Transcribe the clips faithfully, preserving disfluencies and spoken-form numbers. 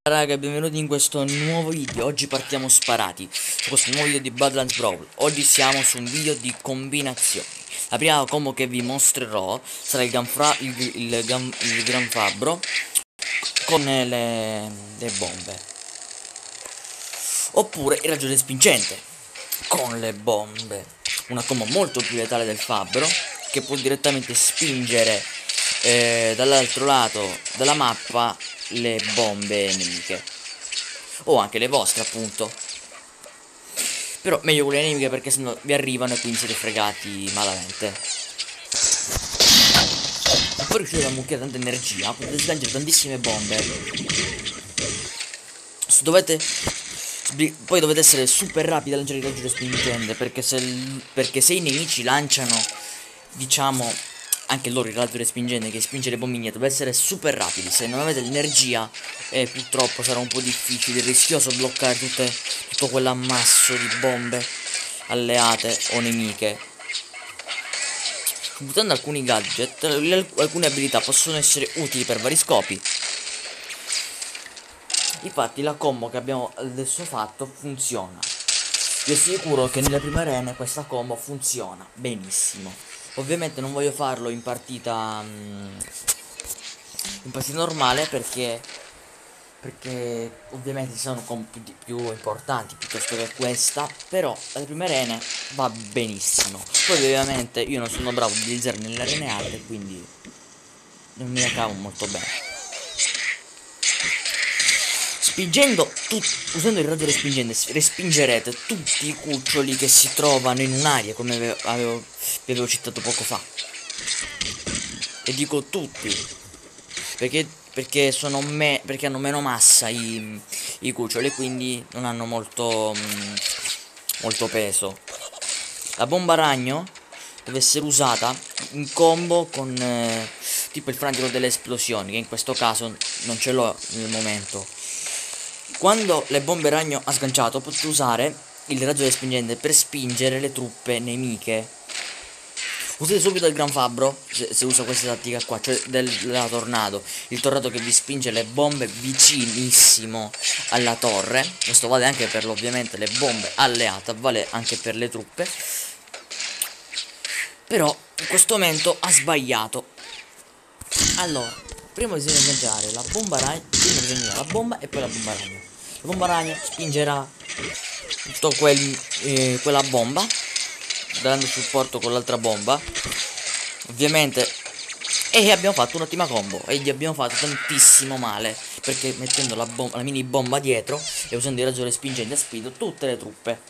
Raga, benvenuti in questo nuovo video. Oggi partiamo sparati su questo nuovo video di Badlands Brawl. Oggi siamo su un video di combinazioni. La prima combo che vi mostrerò sarà il, Ganfra, il, il, il, il Gran Fabbro con le, le bombe, oppure il raggio respingente con le bombe. Una combo molto più letale del Fabbro, che può direttamente spingere eh, dall'altro lato della mappa le bombe nemiche, o anche le vostre appunto. Però meglio quelle nemiche, perché sennò vi arrivano e quindi siete fregati malamente. Se poi riuscite a ammucchiare tanta energia, potete sganciare tantissime bombe. S dovete Poi dovete essere super rapidi a lanciare il raggio respingente, perché se, perché se i nemici lanciano, diciamo, anche loro il raggio respingente che spinge le bombine, deve essere super rapidi. Se non avete l'energia, eh, purtroppo sarà un po' difficile, rischioso bloccare tutte, tutto quell'ammasso di bombe alleate o nemiche. Buttando alcuni gadget, alcune abilità possono essere utili per vari scopi. Infatti la combo che abbiamo adesso fatto funziona. Vi assicuro che nelle prime arene questa combo funziona benissimo. Ovviamente non voglio farlo in partita in partita normale, perché perché ovviamente ci sono compiti più importanti piuttosto che questa. Però alle prime arene va benissimo. Poi ovviamente io non sono bravo a utilizzare nelle arene alte, quindi non me la cavo molto bene. Spingendo usando il raggio respingente respingerete tutti i cuccioli che si trovano in un'area, come avevo, avevo, vi avevo citato poco fa. E dico tutti, perché, perché, sono me, perché hanno meno massa i, i cuccioli, e quindi non hanno molto, mh, molto peso. La bomba ragno deve essere usata in combo con eh, tipo il frangolo delle esplosioni, che in questo caso non ce l'ho nel momento. Quando le bombe ragno ha sganciato, potete usare il raggio respingente per spingere le truppe nemiche. Usate subito il Gran Fabbro se, se usa questa tattica qua, cioè della tornado. Il tornado che vi spinge le bombe vicinissimo alla torre. Questo vale anche per ovviamente le bombe alleate, vale anche per le truppe. Però in questo momento ha sbagliato. Allora, prima bisogna sganciare la bomba ragno, prima bisogna la bomba e poi la bomba ragno. La bomba ragno spingerà tutto quel, eh, quella bomba, dando supporto con l'altra bomba, ovviamente. E abbiamo fatto un'ottima combo, e gli abbiamo fatto tantissimo male, perché mettendo la, la mini bomba dietro e usando il raggio respingente ha spinto tutte le truppe.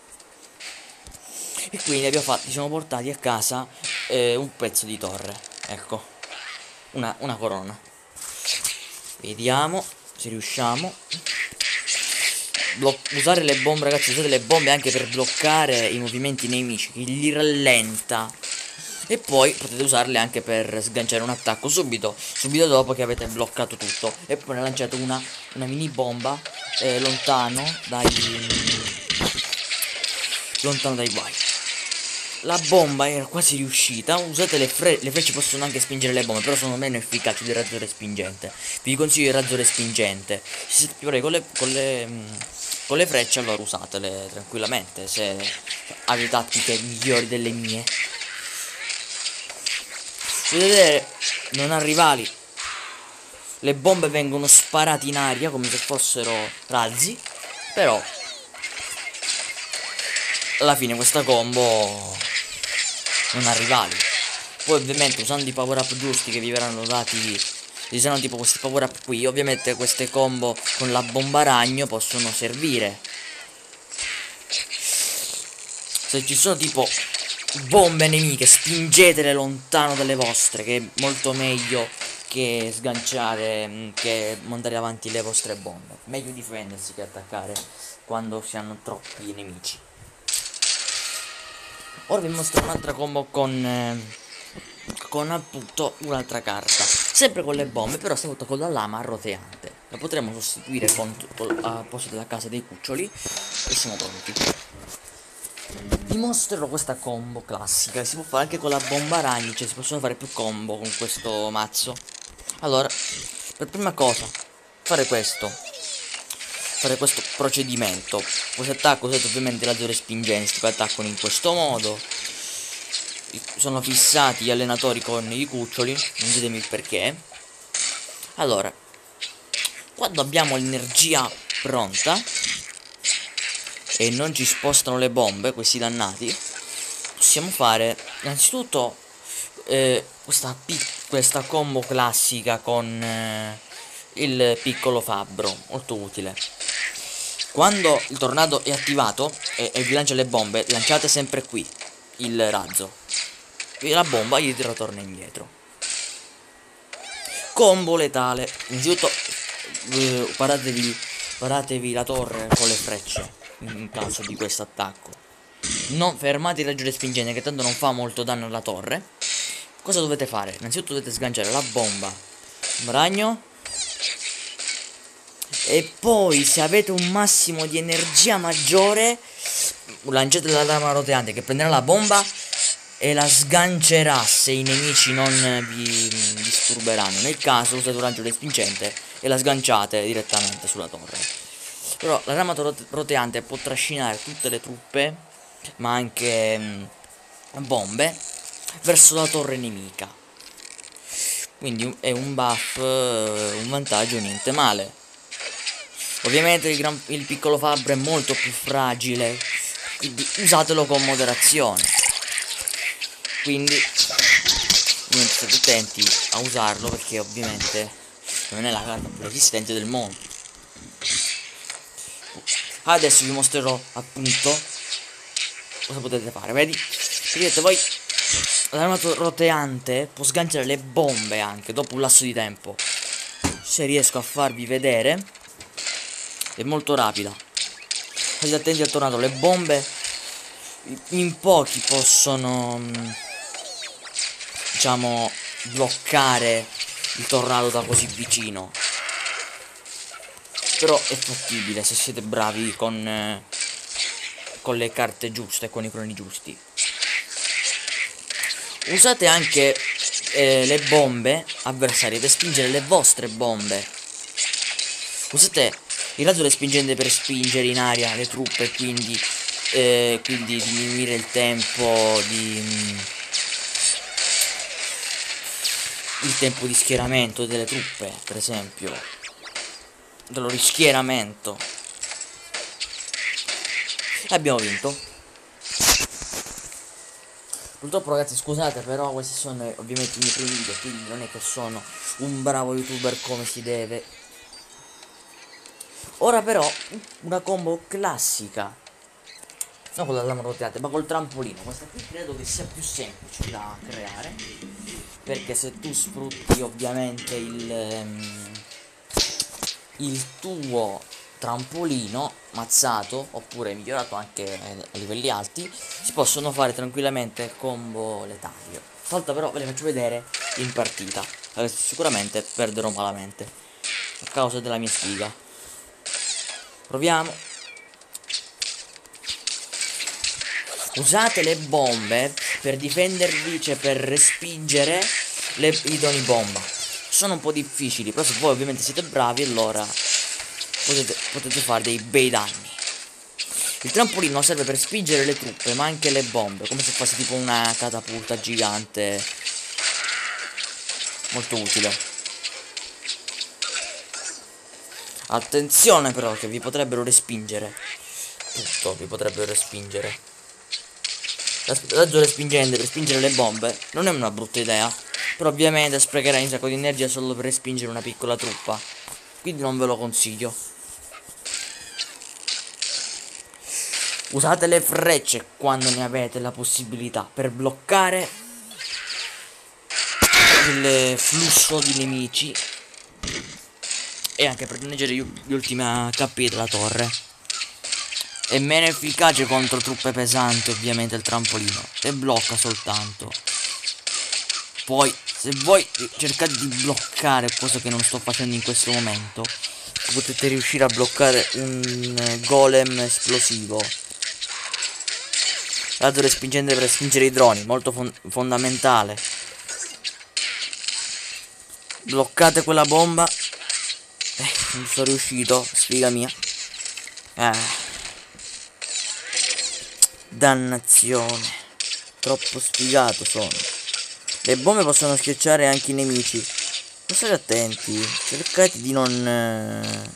E quindi abbiamo fatto, ci siamo portati a casa eh, un pezzo di torre. Ecco, una, una corona. Vediamo se riusciamo. Blo usare le bombe, ragazzi, usate le bombe anche per bloccare i movimenti nemici, che li rallenta. E poi potete usarle anche per sganciare un attacco subito, subito dopo che avete bloccato tutto. E poi ne lanciate una, una mini bomba eh, lontano dai lontano dai guai. La bomba era quasi riuscita. Usate le, fre le frecce, possono anche spingere le bombe, però sono meno efficaci del raggio respingente. Vi consiglio il raggio respingente. Se siete più bravi con le, con le, mh, con le frecce, allora usatele tranquillamente, se avete tattiche migliori delle mie. Vedete, non ha rivali. Le bombe vengono sparate in aria come se fossero razzi. Però alla fine questa combo non ha rivali. Poi ovviamente usando i power up giusti che vi verranno dati, ci saranno tipo questi power up qui, ovviamente queste combo con la bomba ragno possono servire. Se ci sono tipo bombe nemiche, spingetele lontano dalle vostre, che è molto meglio che sganciare, che mandare avanti le vostre bombe. Meglio difendersi che attaccare quando si hanno troppi nemici. Ora vi mostro un'altra combo con eh, con appunto un'altra carta, sempre con le bombe, però stavolta con la lama roteante. La potremo sostituire con, con al posto della casa dei cuccioli. E siamo pronti. Vi mostrerò questa combo classica, si può fare anche con la bomba ragni, cioè si possono fare più combo con questo mazzo. Allora, per prima cosa, fare questo. fare questo procedimento. Questo attacco usate ovviamente razzo respingente, che attaccano in questo modo. Sono fissati gli allenatori con i cuccioli, non chiedetemi il perché. Allora, quando abbiamo l'energia pronta e non ci spostano le bombe, questi dannati, possiamo fare innanzitutto eh, questa, questa combo classica con eh, il piccolo fabbro, molto utile. Quando il tornado è attivato e, e vi lancia le bombe, lanciate sempre qui il razzo e la bomba gli ritorna indietro. Combo letale. Innanzitutto eh, paratevi, paratevi la torre con le frecce in caso di questo attacco. Non fermate il raggio respingente, che tanto non fa molto danno alla torre. Cosa dovete fare? Innanzitutto dovete sganciare la bomba ragno, e poi se avete un massimo di energia maggiore lanciate la lama roteante, che prenderà la bomba e la sgancerà se i nemici non vi disturberanno. Nel caso usate un raggio respingente e la sganciate direttamente sulla torre. Però la lama roteante può trascinare tutte le truppe, ma anche mh, bombe, verso la torre nemica. Quindi è un buff, un vantaggio niente male. Ovviamente il, gran, il piccolo fabbro è molto più fragile, quindi usatelo con moderazione. Quindi ovviamente state attenti a usarlo, perché ovviamente non è la carta più resistente del mondo. Adesso vi mostrerò appunto cosa potete fare. Vedi? Vedete voi, l'arma roteante può sganciare le bombe anche dopo un lasso di tempo. Se riesco a farvi vedere, è molto rapida. State attenti al tornado. Le bombe in pochi possono, diciamo, bloccare il tornado da così vicino. Però è fattibile se siete bravi con, eh, con le carte giuste e con i cloni giusti. Usate anche eh, le bombe avversarie per spingere le vostre bombe. Usate il razzo respingente per spingere in aria le truppe e quindi, eh, quindi diminuire il tempo di mh, il tempo di schieramento delle truppe, per esempio dello rischieramento. E abbiamo vinto. Purtroppo ragazzi scusate, però questi sono ovviamente i miei primi video, quindi non è che sono un bravo youtuber come si deve. Ora però una combo classica, non con la lama roteante ma col trampolino. Questa qui credo che sia più semplice da creare, perché se tu sfrutti ovviamente il um, il tuo trampolino mazzato oppure migliorato anche a livelli alti, si possono fare tranquillamente combo letali. Stavolta però ve le faccio vedere in partita, adesso sicuramente perderò malamente a causa della mia sfiga. Proviamo. Usate le bombe per difendervi, cioè per respingere le idoni bomba. Sono un po' difficili, però se voi ovviamente siete bravi, allora potete, potete fare dei bei danni. Il trampolino serve per spingere le truppe, ma anche le bombe, come se fosse tipo una catapulta gigante. Molto utile. Attenzione però, che vi potrebbero respingere. Tutto vi potrebbero respingere. Il razzo respingente per spingere le bombe non è una brutta idea, però ovviamente sprecherai un sacco di energia solo per respingere una piccola truppa, quindi non ve lo consiglio. Usate le frecce quando ne avete la possibilità per bloccare il flusso di nemici e anche per proteggere gli ultimi H P della torre. È meno efficace contro truppe pesanti ovviamente il trampolino, e blocca soltanto. Poi se voi cercate di bloccare, cosa che non sto facendo in questo momento, potete riuscire a bloccare un golem esplosivo. Razzo respingente per spingere i droni, molto fon fondamentale. Bloccate quella bomba. Eh, non sono riuscito, sfiga mia. Ah. Dannazione. Troppo sfigato sono. Le bombe possono schiacciare anche i nemici. Ma state attenti. Cercate di non... Eh...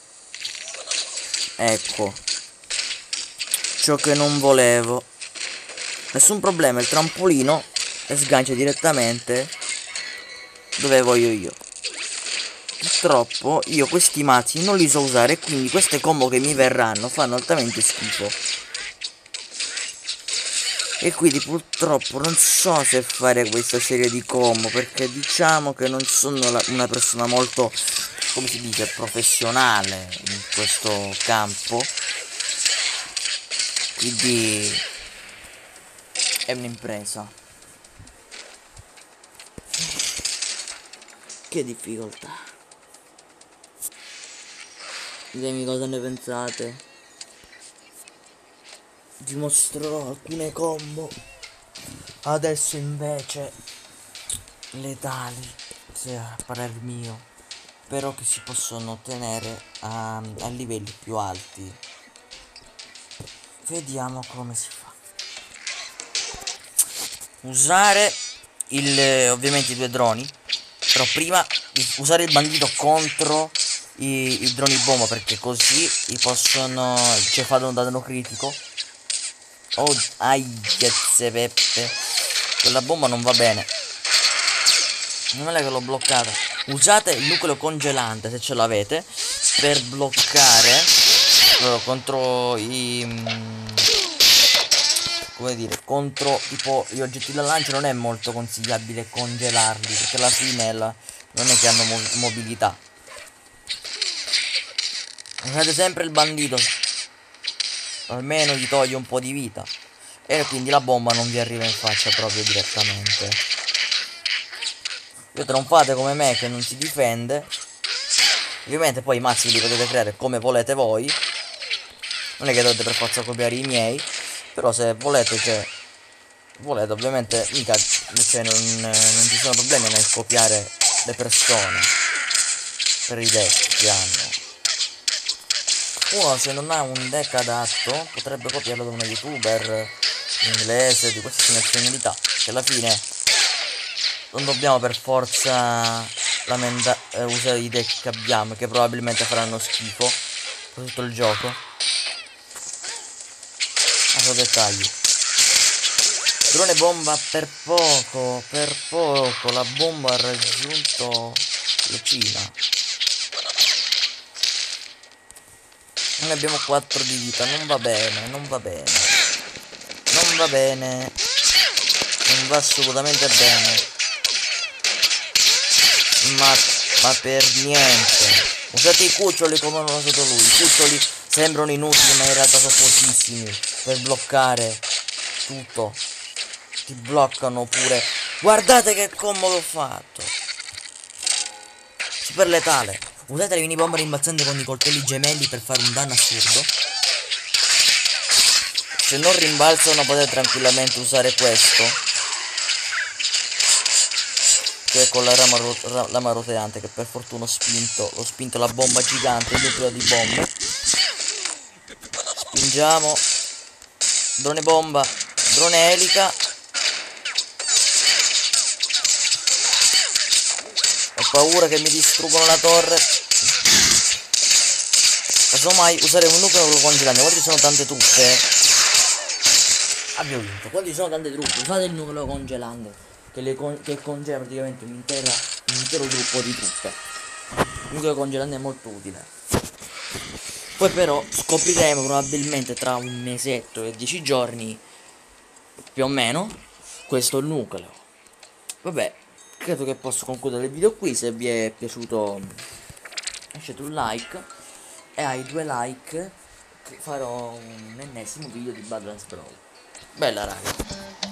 Ecco. Ciò che non volevo. Nessun problema, il trampolino sgancia direttamente dove voglio io. Purtroppo io questi mazzi non li so usare, quindi queste combo che mi verranno fanno altamente schifo. E quindi purtroppo non so se fare questa serie di combo, perché diciamo che non sono la, una persona molto, come si dice, professionale in questo campo. Quindi è un'impresa. Che difficoltà. Ditemi cosa ne pensate. Vi mostrerò alcune combo. Adesso invece letali, se a parer mio, però che si possono ottenere a, a livelli più alti. Vediamo come si fa. Usare il ovviamente i due droni, però prima usare il bandito contro i, i droni bomba, perché così i possono, cioè fanno un danno critico. Oh, aiezze peppe, quella bomba non va bene. Non è che l'ho bloccata. Usate il nucleo congelante se ce l'avete per bloccare uh, contro i mm, come dire, contro tipo gli oggetti da lancio. Non è molto consigliabile congelarli, perché alla fine la, non è che hanno mo mobilità. Usate sempre il bandito, almeno gli toglie un po' di vita, e quindi la bomba non vi arriva in faccia proprio direttamente. Vedete, non fate come me che non si difende. Ovviamente poi i mazzi li potete creare come volete voi, non è che dovete per forza copiare i miei, però se volete, cioè volete ovviamente mica, cioè non, non ci sono problemi nel copiare le persone per i deck che hanno. Uno se non ha un deck adatto potrebbe copiarlo da uno youtuber inglese di queste nazionalità, che alla fine non dobbiamo per forza lamenta eh, usare i deck che abbiamo, che probabilmente faranno schifo per tutto il gioco. Altro dettaglio. Drone bomba per poco, per poco la bomba ha raggiunto la Cina. Noi abbiamo quattro di vita, non va bene, non va bene. Non va bene. Non va assolutamente bene. Ma, ma per niente. Usate i cuccioli come non ha usato lui. I cuccioli sembrano inutili, ma in realtà sono fortissimi per bloccare tutto. Ti bloccano pure. Guardate che combo che ho fatto. Super letale. Usate le mini bombe rimbalzanti con i coltelli gemelli per fare un danno assurdo. Se non rimbalzano potete tranquillamente usare questo, che è con la rama, ro lama roteante, che per fortuna ho spinto. Ho spinto la bomba gigante, il nucleo di bombe. Spingiamo. Drone bomba. Drone elica. Ho paura che mi distruggono la torre. Casomai usare un nucleo congelante. Quando ci sono tante truppe, abbiamo vinto. Quando ci sono tante truppe, usate il nucleo congelante, che, le con che congela praticamente un, intera, un intero gruppo di truppe. Il nucleo congelante è molto utile. Poi però scopriremo probabilmente tra un mesetto e dieci giorni più o meno questo nucleo. Vabbè, credo che posso concludere il video qui. Se vi è piaciuto lasciate un like, e ai due like farò un ennesimo video di Badlands Brawl. Bella raga.